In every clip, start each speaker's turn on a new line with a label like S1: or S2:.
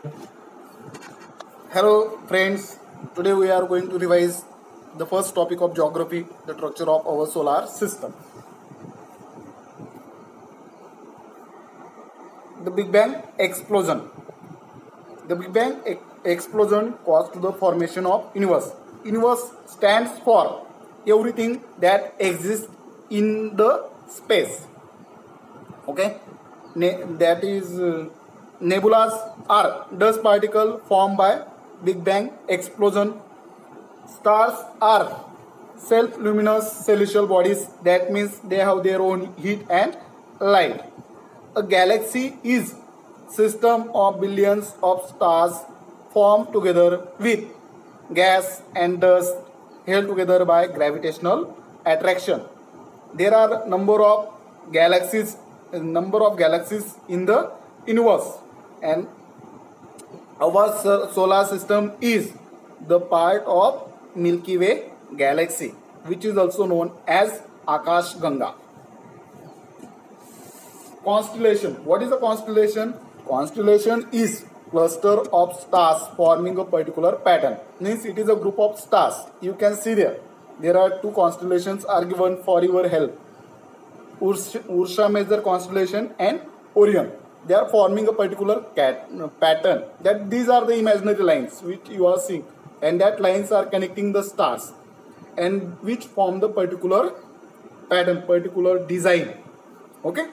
S1: Hello friends, today we are going to revise the first topic of geography, the structure of our solar system. The Big Bang explosion. The Big Bang explosion caused the formation of universe. Universe stands for everything that exists in the space. Okay, that is nebulas are dust particle formed by Big Bang explosion. Stars are self-luminous celestial bodies. That means they have their own heat and light. A galaxy is system of billions of stars formed together with gas and dust held together by gravitational attraction. There are number of galaxies in the universe, and our solar system is the part of Milky Way galaxy, which is also known as Akash Ganga. Constellation. What is a constellation? Constellation is cluster of stars forming a particular pattern. Means it is a group of stars. You can see there. There are two constellations are given for your help. Ursa Major constellation and Orion. They are forming a particular pattern. That these are the imaginary lines which you are seeing, and that lines are connecting the stars, and which form the particular pattern, particular design. Okay.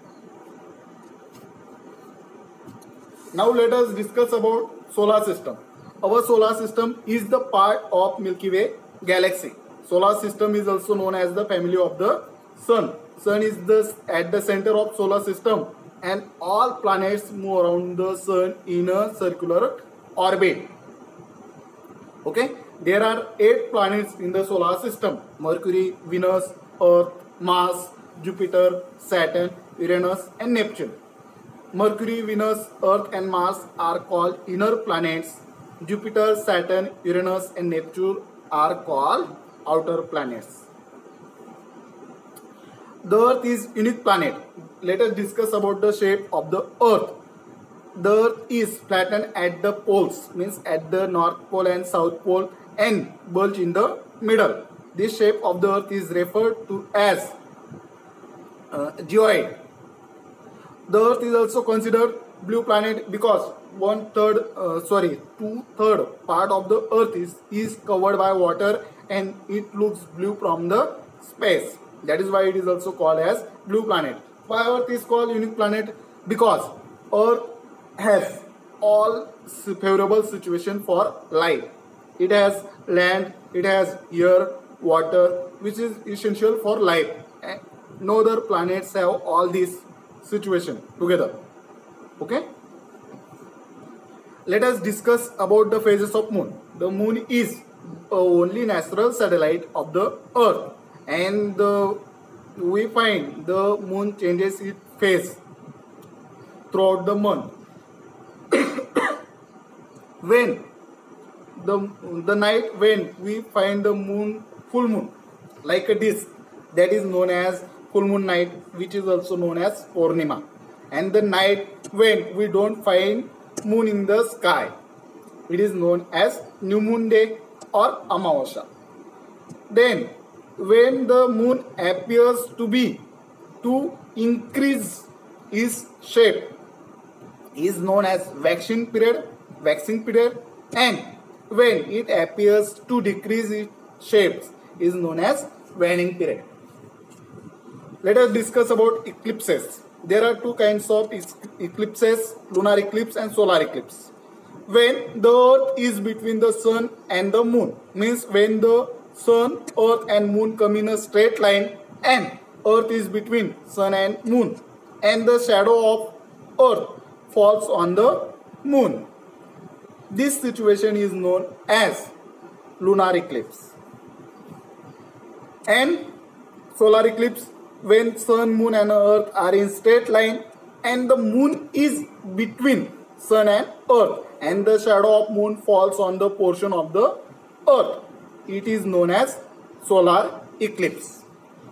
S1: Now let us discuss about solar system. Our solar system is the part of Milky Way galaxy. Solar system is also known as the family of the Sun. Sun is at the center of solar system, and all planets move around the Sun in a circular orbit. Okay, there are 8 planets in the solar system: Mercury, Venus, Earth, Mars, Jupiter, Saturn, Uranus, and Neptune. Mercury, Venus, Earth, and Mars are called inner planets. Jupiter, Saturn, Uranus, and Neptune are called outer planets. The Earth is unique planet. Let us discuss about the shape of the Earth. The Earth is flattened at the poles, means at the North Pole and South Pole, and bulge in the middle. This shape of the Earth is referred to as geoid. The Earth is also considered blue planet because 2/3 part of the Earth is covered by water, and it looks blue from the space. That is why it is also called as blue planet. Why Earth is called unique planet? Because Earth has all favorable situation for life. It has land, it has air, water, which is essential for life. No other planets have all these situation together. Okay. Let us discuss about the phases of Moon. The Moon is only natural satellite of the Earth, and we find the Moon changes its phase throughout the month. When the night when we find the moon, full moon, like a disc, that is known as full moon night, which is also known as Purnima. And the night when we don't find moon in the sky, it is known as new moon day or Amavasya. Then when the moon appears to increase its shape, is known as waxing period, and when it appears to decrease its shapes, is known as waning period. Let us discuss about eclipses. There are 2 kinds of eclipses: lunar eclipse and solar eclipse. When the Earth is between the Sun and the Moon, means when the Sun, Earth, and Moon come in a straight line, and Earth is between Sun and Moon, and the shadow of Earth falls on the Moon. This situation is known as lunar eclipse. And solar eclipse, when Sun, Moon, and Earth are in straight line, and the Moon is between Sun and Earth, and the shadow of Moon falls on the portion of the Earth. It is known as solar eclipse.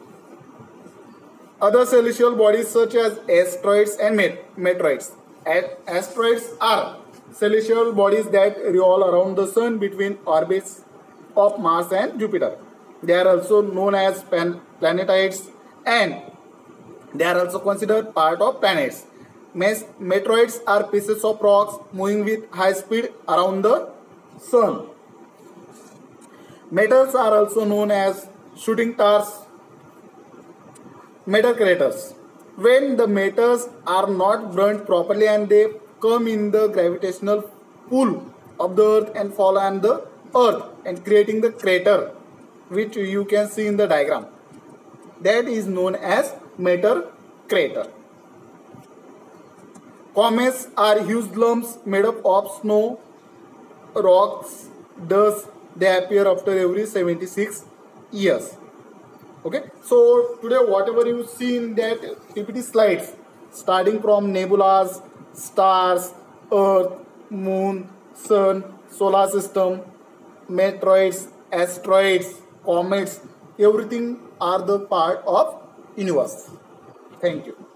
S1: Other celestial bodies such as asteroids and meteoroids. Asteroids are celestial bodies that revolve around the sun between orbits of Mars and Jupiter. They are also known as planetoids, and they are also considered part of planets. Meteoroids are pieces of rocks moving with high speed around the sun. Meteors are also known as shooting stars, meteor craters. When the meteors are not burned properly and they come in the gravitational pull of the earth and fall on the earth and creating the crater, which you can see in the diagram, that is known as meteor crater. Comets are huge lumps made up of snow, rocks, dust. They appear after every 76 years. Okay, so today whatever you see in that PPT slides, starting from nebulas, stars, earth, moon, sun, solar system, meteoroids, asteroids, comets, everything are the part of universe. Thank you.